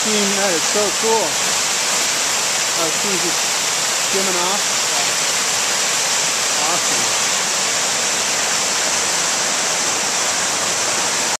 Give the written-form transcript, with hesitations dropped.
steam. That is so cool. Steam's just skimming off. Awesome.